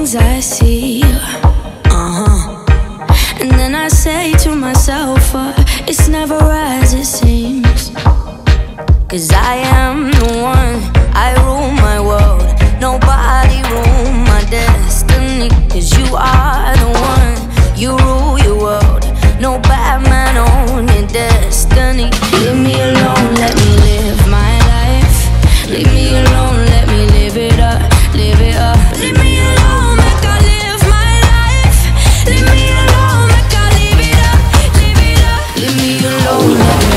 things I see. And then I say to myself, it's never as it seems. 'Cause I am the one, I rule my world. Nobody rule my destiny. 'Cause you are the one, you rule your world. No bad man on your destiny. Leave me alone, let me live my life. Leave me alone, let me live it up, live it up. Leave me alone, make I live my life. Leave me alone, make I live it up, live it up. Leave me alone, let me.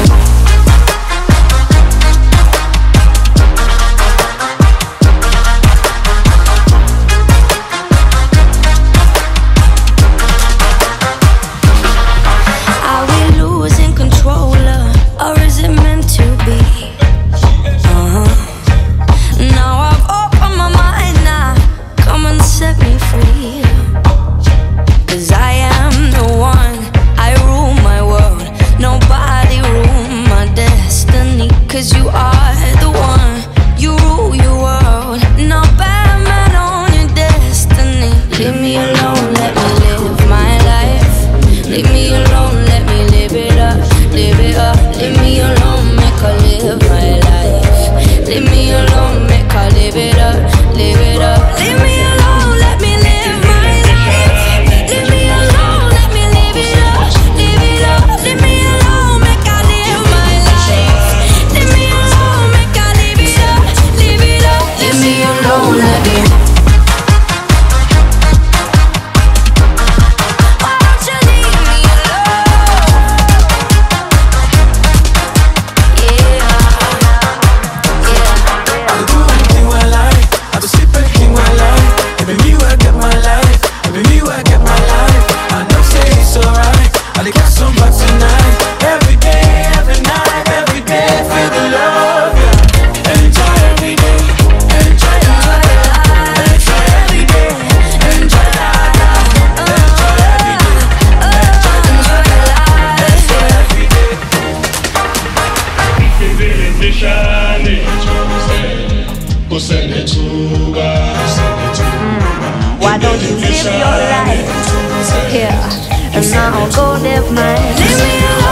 Why don't you live your life here and now go live mine?